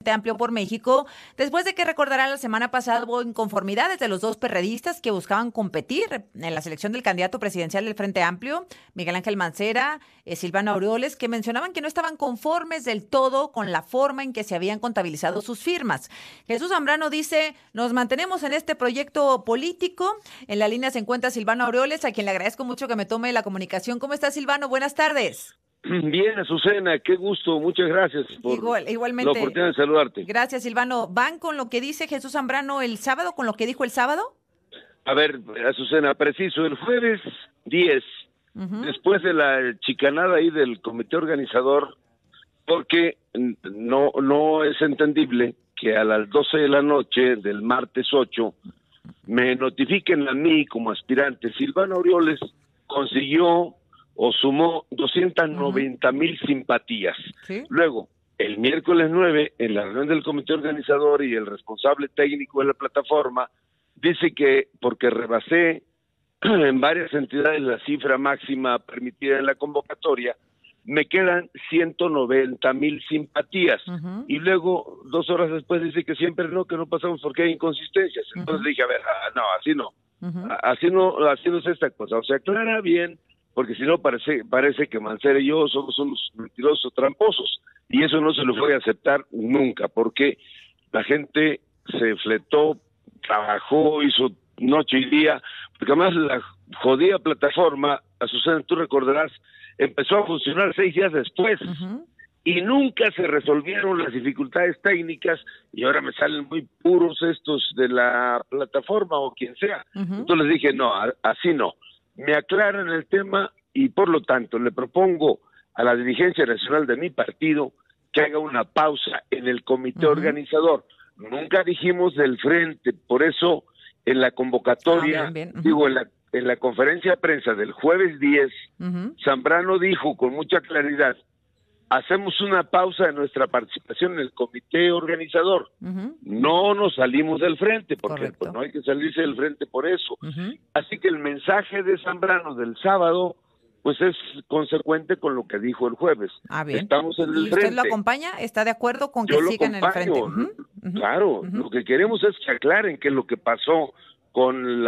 Amplio por México, después de que recordará la semana pasada hubo inconformidades de los dos perredistas que buscaban competir en la selección del candidato presidencial del Frente Amplio, Miguel Ángel Mancera, Silvano Aureoles, que mencionaban que no estaban conformes del todo con la forma en que se habían contabilizado sus firmas. Jesús Zambrano dice, nos mantenemos en este proyecto político. En la línea se encuentra Silvano Aureoles, a quien le agradezco mucho que me tome la comunicación. ¿Cómo está, Silvano? Buenas tardes. Bien, Azucena, qué gusto, muchas gracias por igualmente, la oportunidad de saludarte. Gracias, Silvano. ¿Van con lo que dice Jesús Zambrano el sábado, con lo que dijo el sábado? A ver, Azucena, preciso, el jueves 10, después de la chicanada ahí del comité organizador, porque no es entendible que a las 12 de la noche del martes 8 me notifiquen a mí como aspirante. Silvano Aureoles consiguió o sumó 290,000 simpatías. ¿Sí? Luego, el miércoles 9, en la reunión del comité organizador y el responsable técnico de la plataforma, dice que porque rebasé en varias entidades la cifra máxima permitida en la convocatoria, me quedan 190,000 simpatías. Y luego, 2 horas después, dice que siempre no, que no pasamos porque hay inconsistencias. Entonces dije, a ver, no, así no. Así no es esta cosa. O sea, aclara bien, porque si no parece que Mancera y yo somos unos mentirosos tramposos, y eso no se lo voy a aceptar nunca, porque la gente se fletó, trabajó, hizo noche y día, porque además la jodida plataforma, Azucena, tú recordarás, empezó a funcionar 6 días después, y nunca se resolvieron las dificultades técnicas, y ahora me salen muy puros estos de la plataforma o quien sea. Entonces les dije, no, así no. Me aclaran el tema y por lo tanto le propongo a la dirigencia nacional de mi partido que haga una pausa en el comité organizador. Nunca dijimos del frente, por eso en la convocatoria, digo, en la conferencia de prensa del jueves 10, Zambrano dijo con mucha claridad, hacemos una pausa en nuestra participación en el comité organizador. No nos salimos del frente, porque pues, no hay que salirse del frente por eso. Así que el mensaje de Zambrano del sábado, pues es consecuente con lo que dijo el jueves. Estamos en el frente. ¿Usted lo acompaña? ¿Está de acuerdo con que sigan en el frente? Claro, lo que queremos es que aclaren qué es lo que pasó con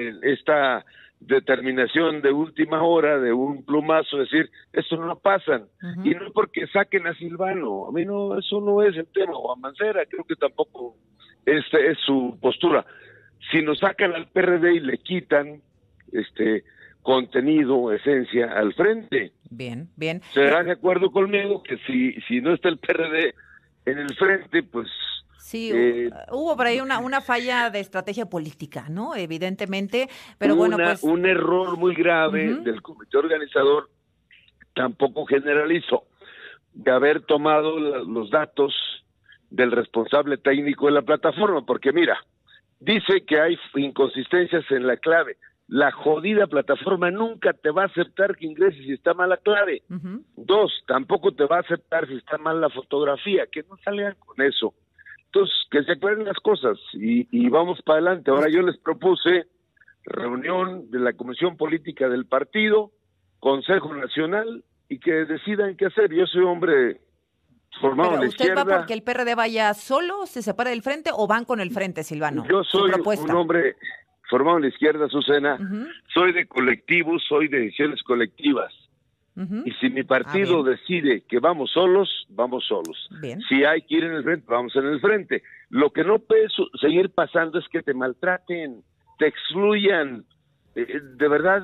esta determinación de última hora, de un plumazo, decir, eso no pasan, y no porque saquen a Silvano, a mí no, eso no es el tema, o a Mancera, creo que tampoco es su postura. Si nos sacan al PRD y le quitan contenido, esencia al frente. Bien. ¿Será de acuerdo conmigo que si no está el PRD en el frente, pues sí, hubo por ahí una falla de estrategia política, ¿no? Evidentemente, pero bueno, pues un error muy grave del comité organizador, tampoco generalizo, de haber tomado los datos del responsable técnico de la plataforma, porque mira, dice que hay inconsistencias en la clave. La jodida plataforma nunca te va a aceptar que ingreses si está mal la clave. 2, tampoco te va a aceptar si está mal la fotografía, que no salgan con eso. Entonces, que se aclaren las cosas y vamos para adelante. Ahora yo les propuse reunión de la Comisión Política del Partido, Consejo Nacional, y que decidan qué hacer. Yo soy hombre formado en la izquierda. ¿Usted va porque el PRD vaya solo, se separa del frente o van con el frente, Silvano? Yo soy un hombre formado en la izquierda, Azucena. Soy de colectivos, soy de decisiones colectivas. Y si mi partido decide que vamos solos, vamos solos. Si hay que ir en el frente, vamos en el frente. Lo que no puede seguir pasando es que te maltraten, te excluyan. De verdad,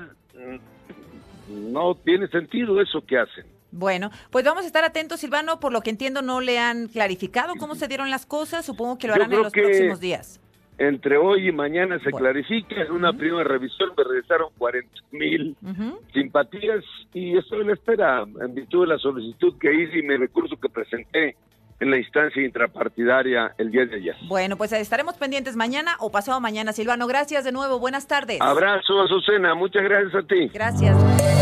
no tiene sentido eso que hacen. Bueno, pues vamos a estar atentos, Silvano. Por lo que entiendo, no le han clarificado cómo se dieron las cosas. Supongo que lo harán en los próximos días. Entre hoy y mañana se clarifica. En una primera revisión me regresaron 40,000 simpatías y estoy en la espera en virtud de la solicitud que hice y mi recurso que presenté en la instancia intrapartidaria el día de ayer. Bueno, pues estaremos pendientes mañana o pasado mañana, Silvano. Gracias de nuevo. Buenas tardes. Abrazo, Azucena. Muchas gracias a ti. Gracias.